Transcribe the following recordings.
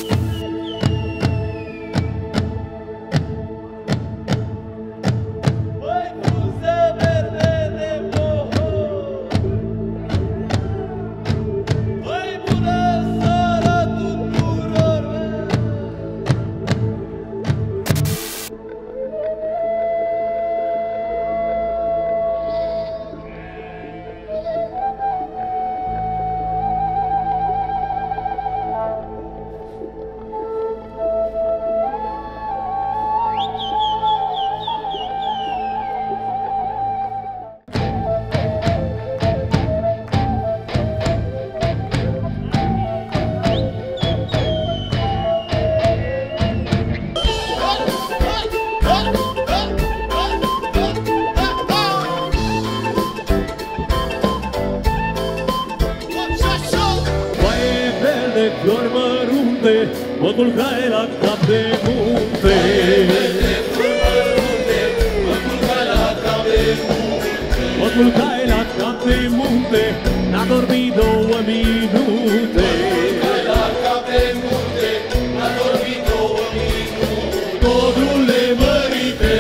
Flori mărunte, mă culcai la cap de munte. Mă culcai la cap de munte, n-a dormit 2 minute. Codrule mărite,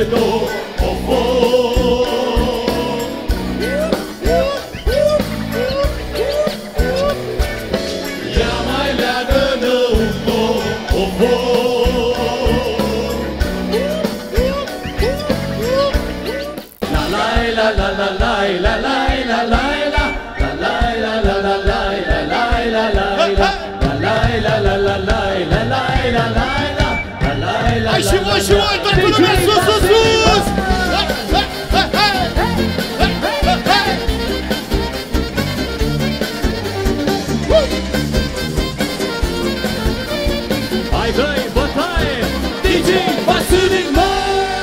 Hai și voi, toată lumea sus, sus, sus! Hai dă-i bătaie, DJ Vasilic, mă!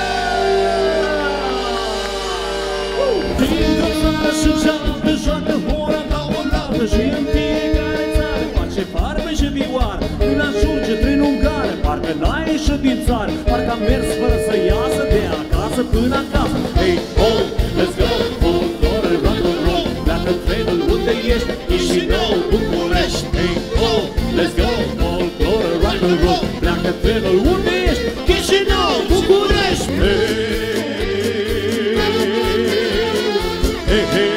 Dintr-o țară și cealaltă joacă hora ca o lată și în fiecare țară face farme și vioară. Când ajunge prin Ungară, parcă n-a ieșit din țară, parcă a mers fără să iasă de acasă până acasă. Hey, ho, let's go, folklore, rock and roll, pleacă trenul unde ești, Chișinău, București. Hey, ho, let's go, folklore, rock and roll, pleacă trenul unde ești, Chișinău, București. Hey, hey, hey.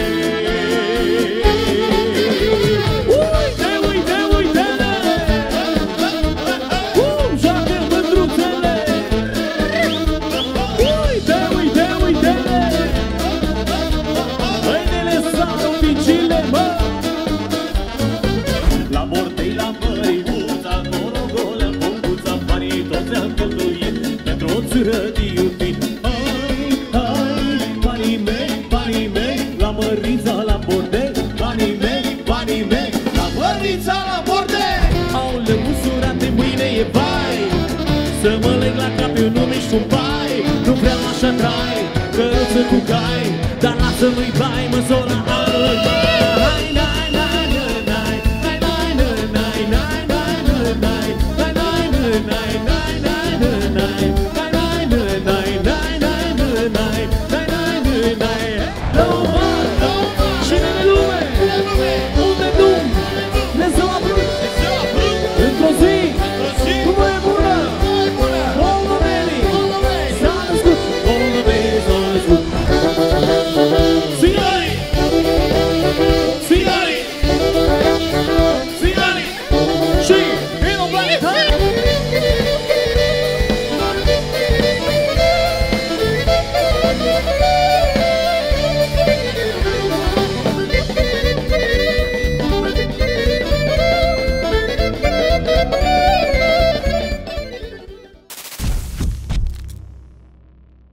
Să mă leg la cap, eu nu mișc un pai. Nu vreau așa trai, căruță cu cai, dar lasă-mi-i bai, mă-nsola,